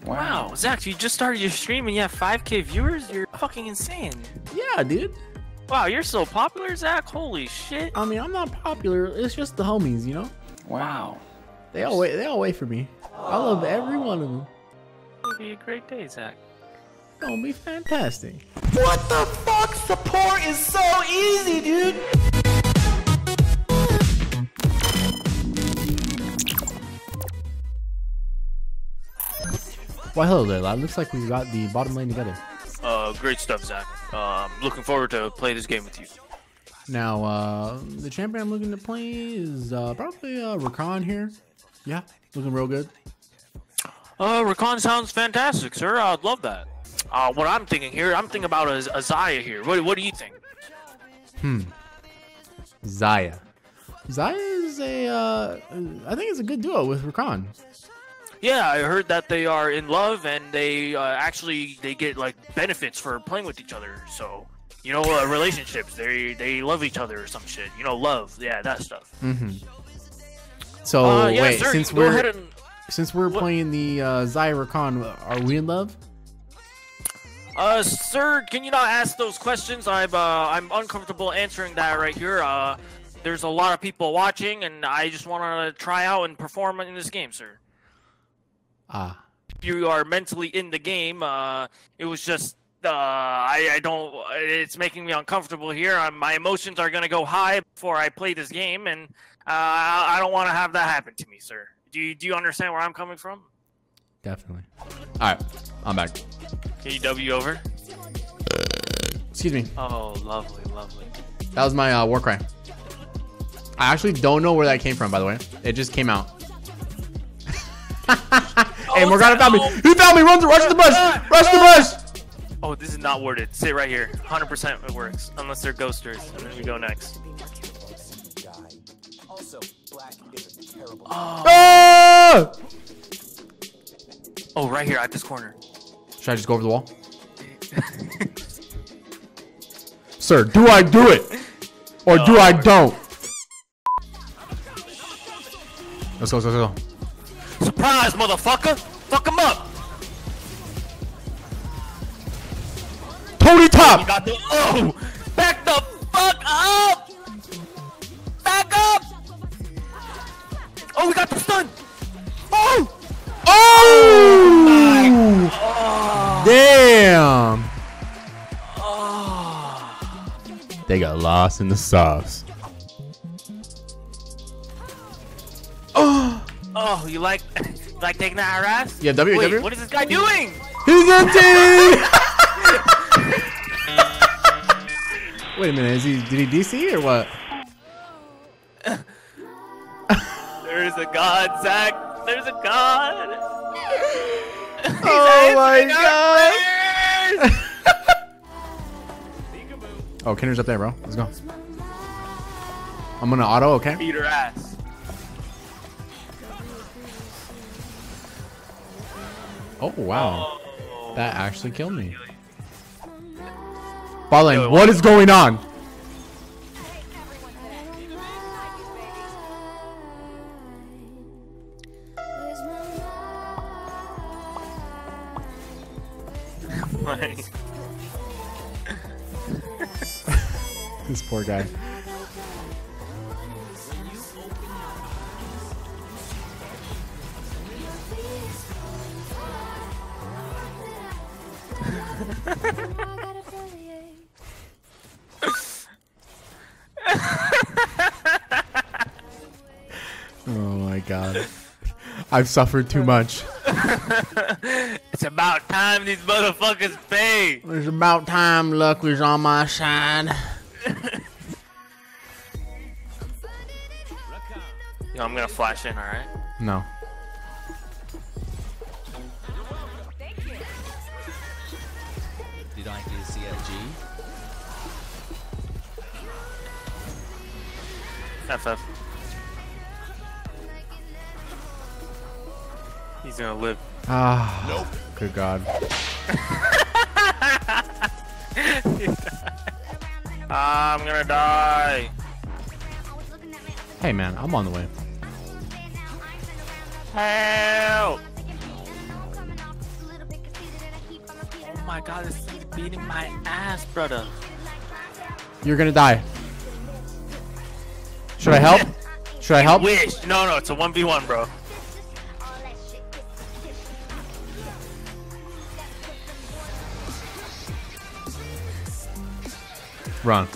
Wow, Zach, you just started your stream and you have 5K viewers? You're fucking insane. Yeah, dude. Wow, you're so popular, Zach. Holy shit. I mean, I'm not popular. It's just the homies, you know? Wow. They all wait for me. I love every one of them. It'll be a great day, Zach. It's gonna be fantastic. What the fuck? Support is so easy, dude. Why, hello there, lad. Looks like we've got the bottom lane together. Great stuff, Zach. Looking forward to play this game with you. Now, the champion I'm looking to play is probably Rakan here. Yeah, looking real good. Rakan sounds fantastic, sir. I'd love that. What I'm thinking here, I'm thinking about a Xayah here. What do you think? Xayah. Xayah is I think it's a good duo with Rakan. Yeah, I heard that they are in love and they they get like benefits for playing with each other. So, you know, relationships, they love each other or some shit. You know, love, yeah, that stuff. So yeah, wait, sir, since we're playing the Xayah Rakan, are we in love? Sir, can you not ask those questions? I'm uncomfortable answering that right here. There's a lot of people watching, and I just want to try out and perform in this game, sir. If you are mentally in the game, it was just, I don't, it's making me uncomfortable here. My emotions are gonna go high before I play this game, and I don't want to have that happen to me, sir. Do you understand where I'm coming from? Definitely. All right, I'm back. KW over. Excuse me. Oh, lovely, lovely. That was my war cry. I actually don't know where that came from, by the way. It just came out. Hey, Morgana found me. He found me. Rush the bush. Rush the bush. Oh, this is not worded. Sit right here. 100% it works. Unless they're ghosters. And then we go next. Oh. Oh, right here at this corner. Should I just go over the wall? Sir, do I do it? Or do I don't? Let's go, let's go, let's go. Surprise, motherfucker! Fuck him up! Tony Top! You got the back the fuck up! Back up! Oh, we got the stun! Oh! Oh! Damn! They got lost in the sauce. Oh, you like taking that harass? Yeah, W. Wait, what is this guy doing? He's empty! Wait a minute, did he DC or what? There's a god, Zach. There's a god. Oh my god! Oh, Kinder's up there, bro. Let's go. I'm gonna auto, okay? Beat her ass. Oh wow, that actually killed me. Ballin, what is going on? This poor guy. Oh my god. I've suffered too much. It's about time these motherfuckers pay. It's about time luck was on my side. Yo, I'm gonna flash in, alright? No. Did I get to see a G? FF. He's gonna live. Ah, nope. Good god. I'm gonna die. Hey man, I'm on the way. Help! my god, this is beating my ass, brother. You're gonna die. Should I help? Should I help? Wish. No, it's a 1v1, bro. Run.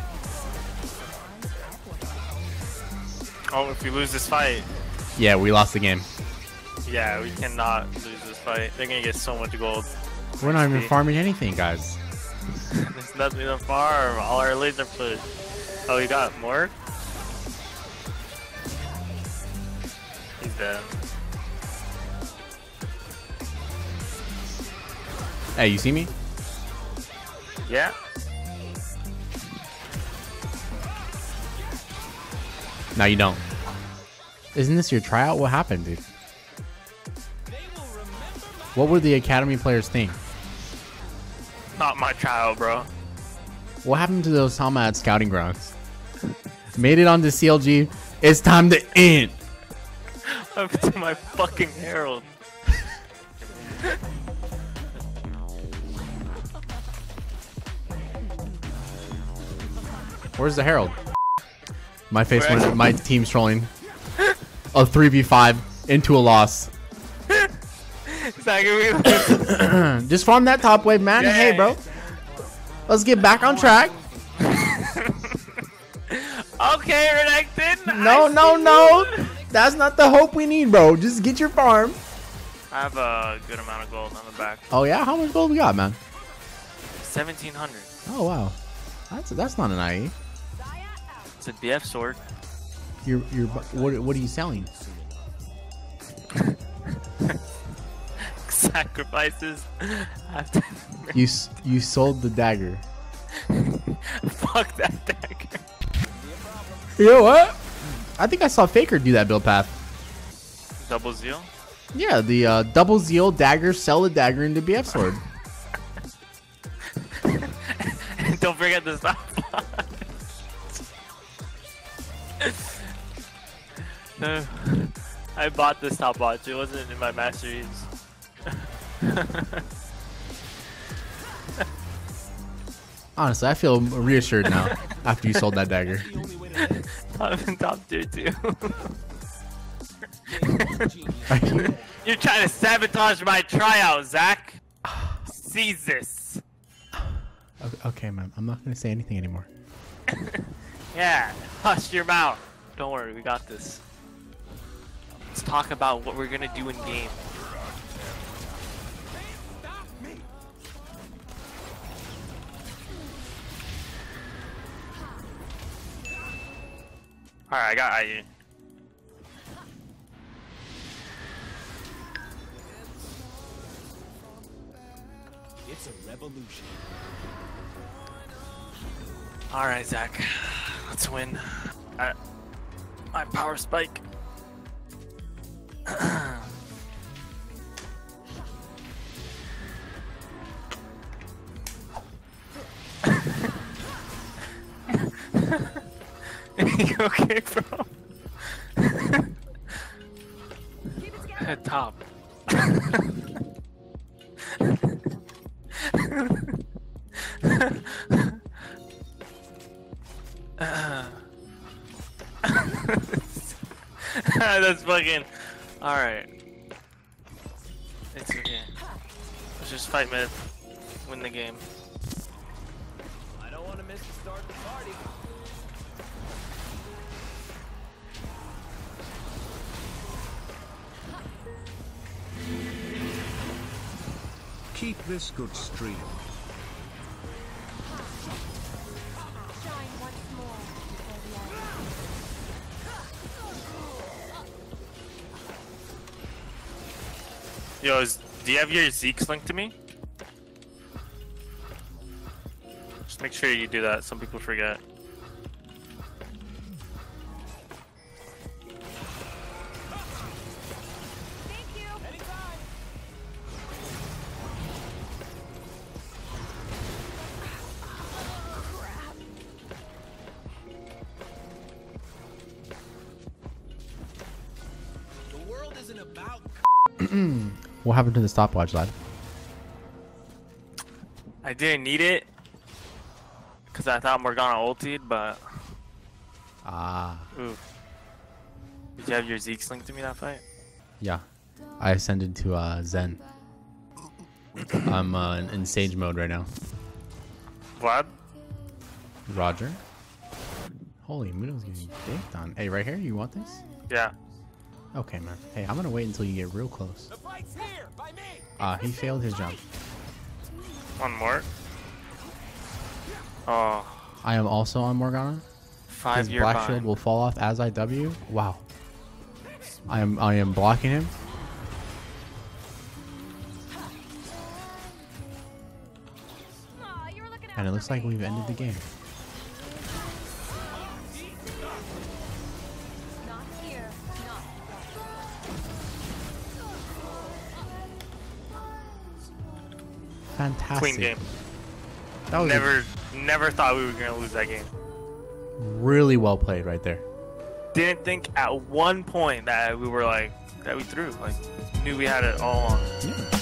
Oh, if we lose this fight. Yeah, we lost the game. Yeah, we cannot lose this fight. They're gonna get so much gold. We're not even farming anything, guys. There's nothing to farm. All our laser push. Oh, you got more? He's dead. Hey, you see me? Yeah. No, you don't. Isn't this your tryout? What happened, dude? What would the academy players think? Not my child, bro. What happened to those Sama at scouting grounds? Made it onto CLG. It's time to end. Up to my fucking Herald. Where's the Herald? My face went. My team's trolling. A 3v5 into a loss. Just farm that top wave, man. Yeah. Hey, bro. Let's get back on track. Okay, Renekton. No. That's not the hope we need, bro. Just get your farm. I have a good amount of gold on the back. Oh yeah, how much gold we got, man? 1,700. Oh wow, that's not an IE. It's a BF sword. What are you selling? Sacrifices. You sold the dagger. Fuck that dagger. You know what? I think I saw Faker do that build path. Double zeal. Yeah, the double zeal dagger, sell the dagger into BF sword. Don't forget the stopwatch. No, I bought this stopwatch. It wasn't in my masteries. Honestly, I feel reassured now after you sold that dagger. I'm in top tier too. You're trying to sabotage my tryout, Zach. Seize this. Okay, man. I'm not gonna say anything anymore. Yeah, hush your mouth. Don't worry, we got this. Let's talk about what we're gonna do in game. Alright, I got IE. It's a revolution. Alright, Zach. Let's win. My power spike. You okay, bro? Head top. That's fucking alright. It's okay. Let's just fight mid. Win the game. I don't want to miss the start of the party. Keep this good stream. Shine once more before the Yo, do you have your Zeke's linked to me? Just make sure you do that. Some people forget. The world isn't about. What happened to the stopwatch, lad? I didn't need it because I thought Morgana ulted, but ooh. Did you have your Zeke sling to me that fight? Yeah, I ascended to Zen. I'm in Sage mode right now. Vlad? Roger. Holy, Muno's getting baked on. Hey, right here, you want this? Yeah. Okay, man. Hey, I'm gonna wait until you get real close. The fight's here by me. He failed his jump. One more. Oh, I am also on Morgana. His 5-year black bind. shield will fall off as I W. Wow. I am blocking him. Aw, you were looking out And it for looks like me. we've ended the game. Not here. Not. Fantastic. Clean game. That was Never thought we were gonna lose that game. really well played right there. Didn't think at one point that we were like that we threw. Like knew we had it all on. Yeah.